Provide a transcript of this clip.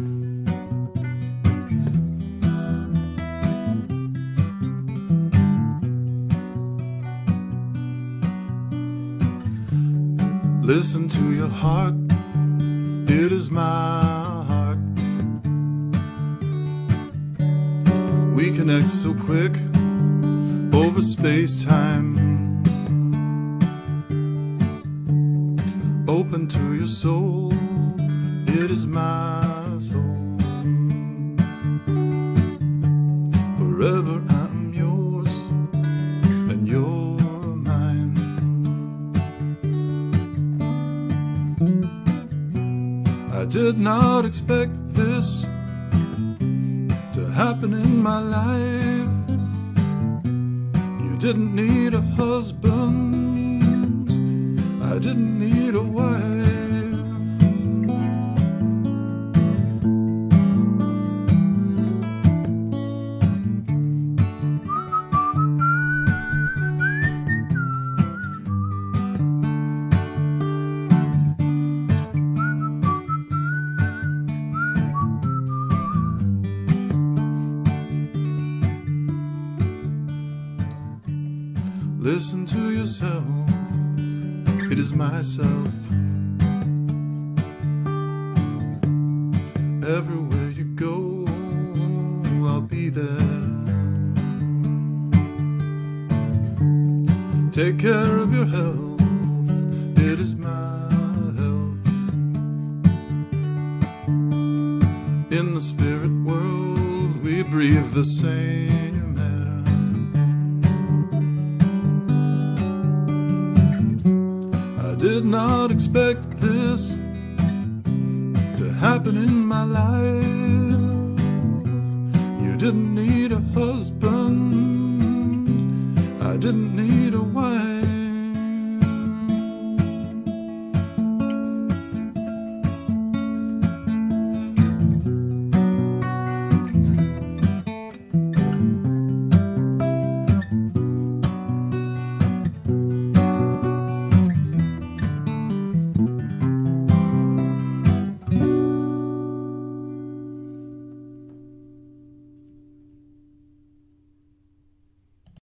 Listen to your heart, it is my heart. We connect so quick over space-time. Open to your soul, it is my soul. Forever I'm yours and you're mine. I did not expect this to happen in my life. You didn't need a husband, I didn't need a wife. Listen to yourself, it is myself. Everywhere you go, I'll be there. Take care of your health, it is my health. In the spirit world, we breathe the same air. I did not expect this to happen in my life. You didn't need a husband, I didn't need a wife.